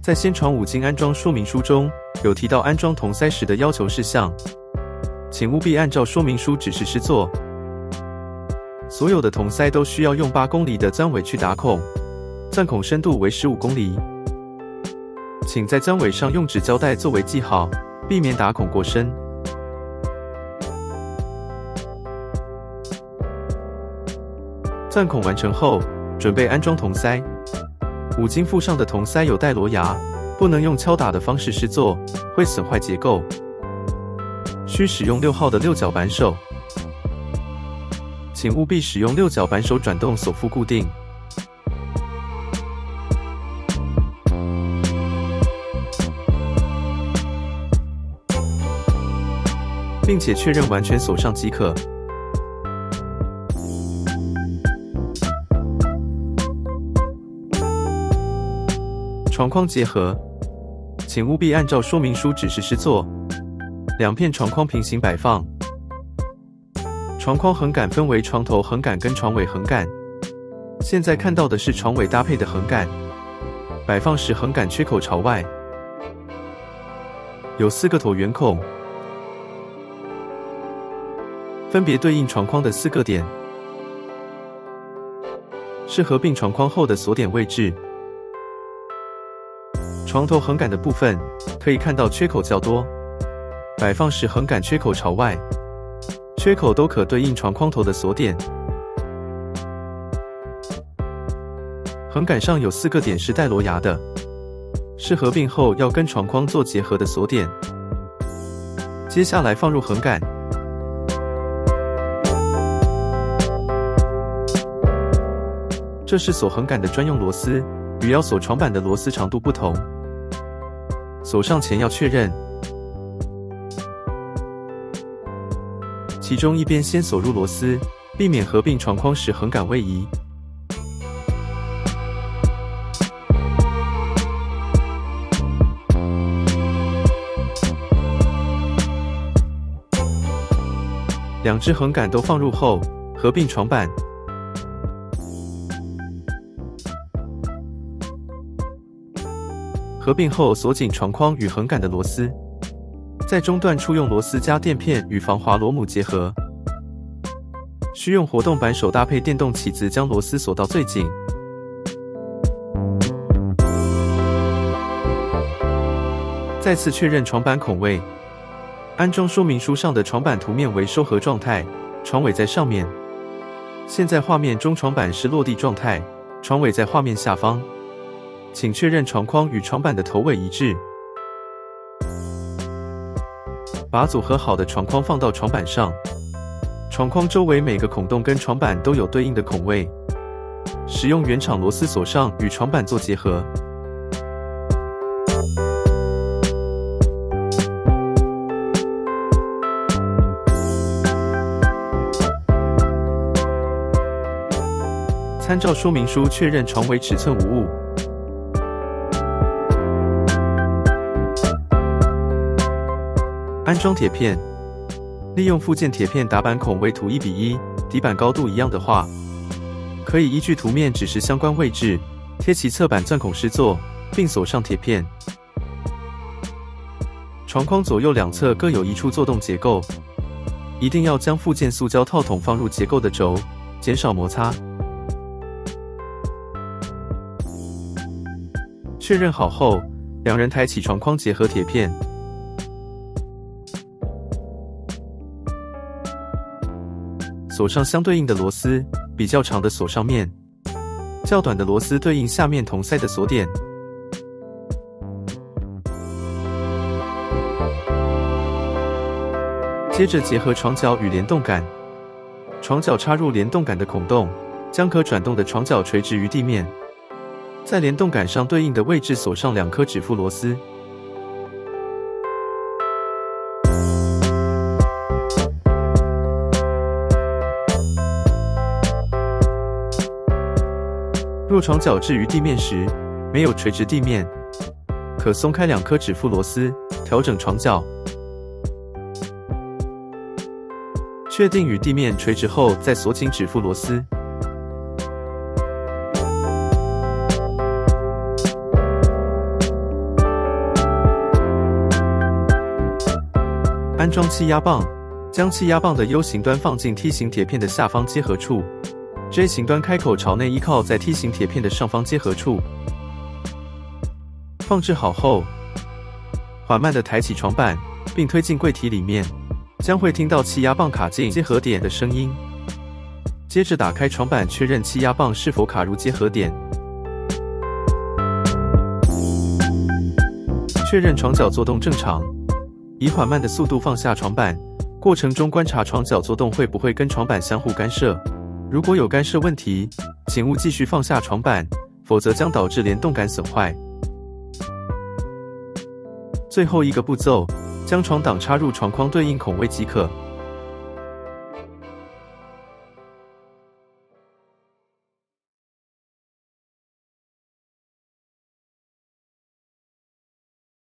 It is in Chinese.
在先传5金安装说明书中有提到安装铜塞时的要求事项，请务必按照说明书指示施作。所有的铜塞都需要用8公厘的钻尾去打孔，钻孔深度为15公厘。请在钻尾上用纸胶带作为记号，避免打孔过深。钻孔完成后，准备安装铜塞。5金附上的铜塞有带螺牙，不能用敲打的方式施作，会损坏结构。需使用6号的6角扳手，请务必使用6角扳手转动锁附固定。并且确认完全锁上即可。床框结合，请务必按照说明书指示施作。2片床框平行摆放，床框横杆分为床头横杆跟床尾横杆。现在看到的是床尾搭配的横杆，摆放时横杆缺口朝外，有4个椭圆孔，分别对应床框的4个点，是合并床框后的锁点位置。床头横杆的部分可以看到缺口较多，摆放时横杆缺口朝外，缺口都可对应床框头的锁点。横杆上有4个点是带螺牙的，是合并后要跟床框做结合的锁点。接下来放入横杆，这是锁横杆的专用螺丝，与要锁床板的螺丝长度不同。锁上前要确认，其中一边先锁入螺丝，避免合并床框时横杆位移。2只横杆都放入后，合并床板。合并后锁紧床框与横杆的螺丝，在中段处用螺丝加垫片与防滑螺母结合，需用活动扳手搭配电动起子将螺丝锁到最紧。再次确认床板孔位，安装说明书上的床板图面为收合状态，床尾在上面。现在画面中床板是落地状态，床尾在画面下方。请确认床框与床板的头尾一致。把组合好的床框放到床板上，床框周围每个孔洞跟床板都有对应的孔位，使用原厂螺丝锁上与床板做结合。参照说明书确认床尾尺寸无误。安装铁片，利用附件铁片打板孔为图1:1，底板高度一样的话，可以依据图面指示相关位置，贴其侧板钻孔施作，并锁上铁片。床框左右两侧各有一处做洞结构，一定要将附件塑胶套筒放入结构的轴，减少摩擦。确认好后，2人抬起床框结合铁片。锁上相对应的螺丝，比较长的锁上面，较短的螺丝对应下面铜塞的锁点。接着结合床脚与联动杆，床脚插入联动杆的孔洞，将可转动的床脚垂直于地面，在联动杆上对应的位置锁上2颗指腹螺丝。若床脚置于地面时，没有垂直地面，可松开2颗指腹螺丝，调整床脚。确定与地面垂直后，再锁紧指腹螺丝。 安装气压棒，将气压棒的 U 型端放进 T 型铁片的下方接合处 ，J 型端开口朝内依靠在 T 型铁片的上方接合处。放置好后，缓慢地抬起床板，并推进柜体里面，将会听到气压棒卡进接合点的声音。接着打开床板，确认气压棒是否卡入接合点，确认床脚作动正常，以缓慢的速度放下床板。过程中观察床脚作动会不会跟床板相互干涉，如果有干涉问题，请勿继续放下床板，否则将导致联动杆损坏。最后一个步骤，将床挡插入床框对应孔位即可。